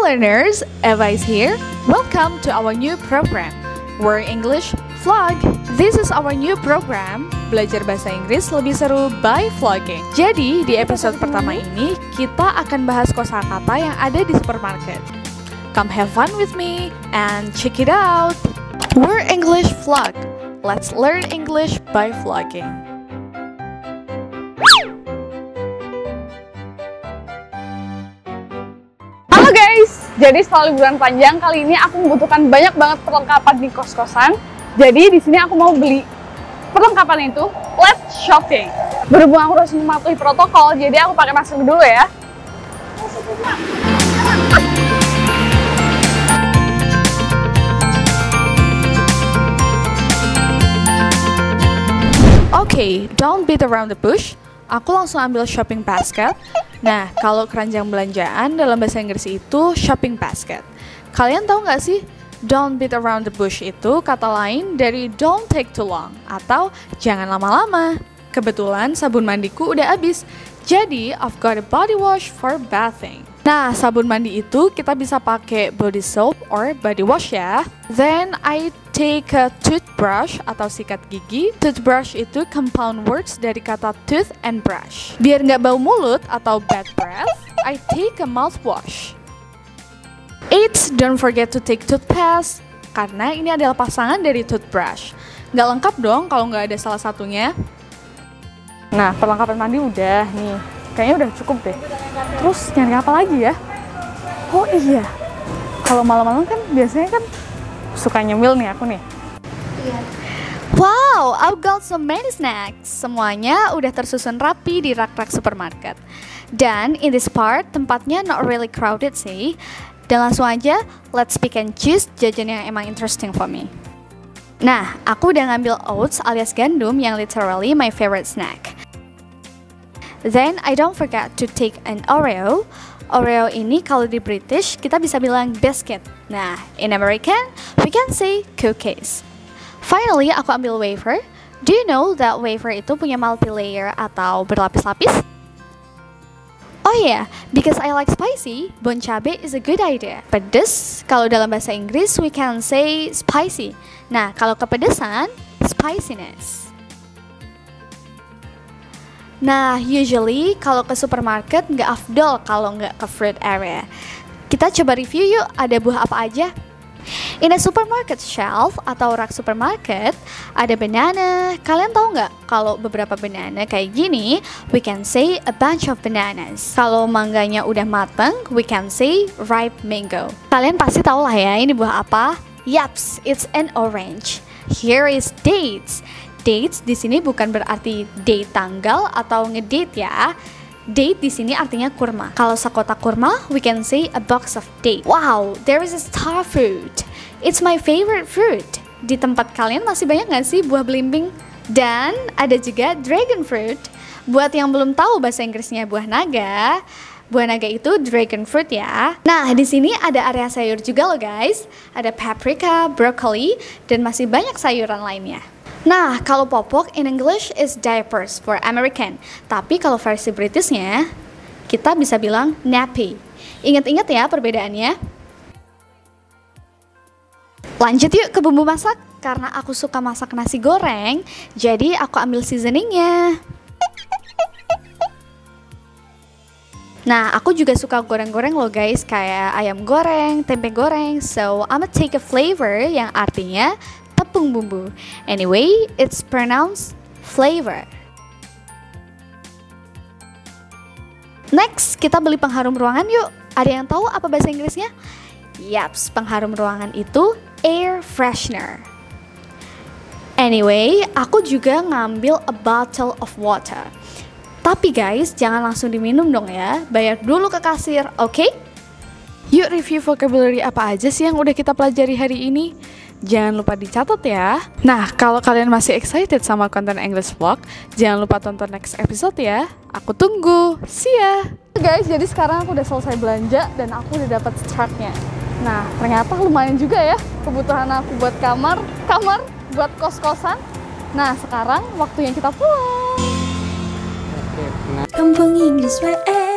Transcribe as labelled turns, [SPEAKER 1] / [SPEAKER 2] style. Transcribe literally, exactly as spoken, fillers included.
[SPEAKER 1] learners, Eva is here. Welcome to our new program, Word English Vlog. This is our new program, belajar bahasa Inggris lebih seru by vlogging. Jadi, di episode pertama ini, kita akan bahas kosakata yang ada di supermarket. Come have fun with me and check it out. Word English Vlog. Let's learn English by vlogging.
[SPEAKER 2] Halo guys, jadi setelah liburan panjang kali ini aku membutuhkan banyak banget perlengkapan di kos-kosan. Jadi di sini aku mau beli perlengkapan itu. Let's shopping. Berhubung aku harus mematuhi protokol, jadi aku pakai masker dulu ya.
[SPEAKER 1] Okay, don't beat around the bush. Aku langsung ambil shopping basket. Nah, kalau keranjang belanjaan dalam bahasa Inggris itu shopping basket. Kalian tahu nggak sih, don't beat around the bush itu kata lain dari don't take too long atau jangan lama-lama. Kebetulan sabun mandiku udah habis, jadi I've got a body wash for bathing. Nah, sabun mandi itu kita bisa pakai body soap or body wash ya. Then I take a toothbrush atau sikat gigi. Toothbrush itu compound words dari kata tooth and brush. Biar nggak bau mulut atau bad breath, I take a mouthwash. Eats, don't forget to take toothpaste, karena ini adalah pasangan dari toothbrush. Nggak lengkap dong kalau nggak ada salah satunya.
[SPEAKER 2] Nah, perlengkapan mandi udah nih. Kayaknya udah cukup deh. Terus nyari apa lagi ya? Oh iya, kalau malam-malam kan biasanya kan suka nyemil nih aku nih.
[SPEAKER 1] Wow, I've got so many snacks. Semuanya udah tersusun rapi di rak-rak supermarket. Dan in this part, tempatnya not really crowded sih. Dan langsung aja, let's pick and choose jajan yang emang interesting for me. Nah, aku udah ngambil oats alias gandum yang literally my favorite snack. Then I don't forget to take an Oreo. Oreo ini kalau di British kita bisa bilang biscuit. Nah, in American we can say cookies. Finally, aku ambil wafer. Do you know that wafer itu punya multi-layer atau berlapis-lapis? Oh yeah, because I like spicy, bon cabe is a good idea. Pedes, kalau dalam bahasa Inggris we can say spicy. Nah, kalau kepedesan, spiciness. Nah, usually kalau ke supermarket nggak afdol kalau nggak ke fruit area. Kita coba review yuk, ada buah apa aja. In a supermarket shelf atau rak supermarket, ada banana. Kalian tahu nggak kalau beberapa banana kayak gini, we can say a bunch of bananas. Kalau mangganya udah mateng, we can say ripe mango. Kalian pasti tahu lah ya ini buah apa? Yaps, it's an orange. Here is dates. Dates di sini bukan berarti date tanggal atau ngedate ya. Date di sini artinya kurma. Kalau sekotak kurma, we can say a box of date. Wow, there is a star fruit. It's my favorite fruit. Di tempat kalian masih banyak nggak sih buah belimbing? Dan ada juga dragon fruit. Buat yang belum tahu bahasa Inggrisnya buah naga, buah naga itu dragon fruit ya. Nah, di sini ada area sayur juga loh guys. Ada paprika, broccoli, dan masih banyak sayuran lainnya. Nah, kalau popok in English is diapers for American. Tapi kalau versi Britishnya, kita bisa bilang nappy. Ingat-ingat ya perbedaannya. Lanjut yuk ke bumbu masak. Karena aku suka masak nasi goreng, jadi aku ambil seasoningnya. Nah, aku juga suka goreng-goreng loh guys, kayak ayam goreng, tempe goreng. So, I'ma take a flavor yang artinya tepung bumbu. Anyway, it's pronounced flavor. Next, kita beli pengharum ruangan yuk. Ada yang tahu apa bahasa Inggrisnya? Yaps, pengharum ruangan itu air freshener. Anyway, aku juga ngambil a bottle of water. Tapi guys, jangan langsung diminum dong ya. Bayar dulu ke kasir, oke? Okay? Yuk review vocabulary apa aja sih yang udah kita pelajari hari ini. Jangan lupa dicatat ya. Nah, kalau kalian masih excited sama konten English Vlog, jangan lupa tonton next episode ya. Aku tunggu. See ya.
[SPEAKER 2] Guys, jadi sekarang aku udah selesai belanja dan aku udah dapat startnya. Nah, ternyata lumayan juga ya kebutuhan aku buat kamar, kamar buat kos-kosan. Nah, sekarang waktunya kita pulang.
[SPEAKER 3] Kampung Inggris W E